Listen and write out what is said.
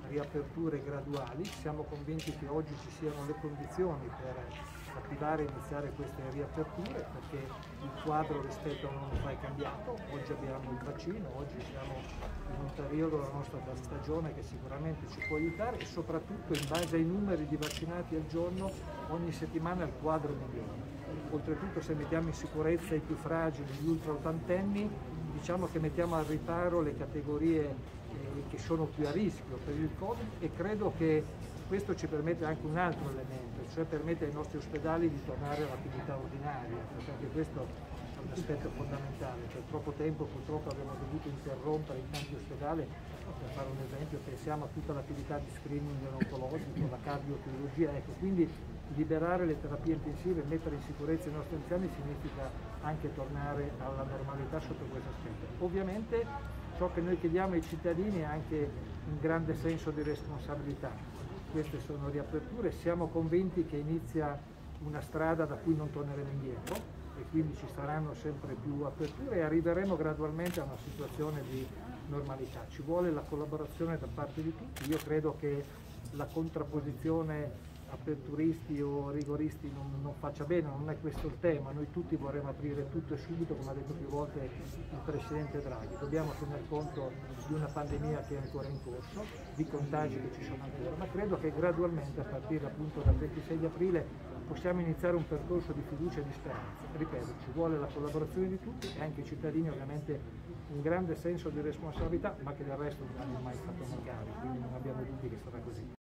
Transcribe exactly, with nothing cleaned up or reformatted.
riaperture graduali. Siamo convinti che oggi ci siano le condizioni per attivare e iniziare queste riaperture, perché il quadro rispetto a un anno fa è cambiato. Oggi abbiamo il vaccino, oggi siamo in un periodo della nostra stagione che sicuramente ci può aiutare, e soprattutto in base ai numeri di vaccinati al giorno ogni settimana il quadro migliora. Oltretutto, se mettiamo in sicurezza i più fragili, gli ultra ottantenni, diciamo che mettiamo al riparo le categorie eh, che sono più a rischio per il Covid, e credo che questo ci permette anche un altro elemento, cioè permette ai nostri ospedali di tornare all'attività ordinaria, perché anche questo è un aspetto fondamentale. Per troppo tempo purtroppo abbiamo dovuto interrompere in tanti ospedali, per fare un esempio pensiamo a tutta l'attività di screening oncologico, la cardiochirurgia, ecco, quindi liberare le terapie intensive e mettere in sicurezza i nostri anziani significa anche tornare alla normalità sotto questo aspetto. Ovviamente ciò che noi chiediamo ai cittadini è anche un grande senso di responsabilità. Queste sono riaperture, siamo convinti che inizia una strada da cui non torneremo indietro, e quindi ci saranno sempre più aperture e arriveremo gradualmente a una situazione di normalità. Ci vuole la collaborazione da parte di tutti. Io credo che la contrapposizione aperturisti o rigoristi non, non faccia bene, non è questo il tema. Noi tutti vorremmo aprire tutto e subito, come ha detto più volte il Presidente Draghi. Dobbiamo tener conto di una pandemia che è ancora in corso, di contagi che ci sono ancora, ma credo che gradualmente, a partire appunto dal ventisei di aprile, possiamo iniziare un percorso di fiducia e di speranza. Ripeto, ci vuole la collaborazione di tutti e anche i cittadini ovviamente un grande senso di responsabilità, ma che del resto non hanno mai fatto mancare, quindi non abbiamo dubbi che sarà così.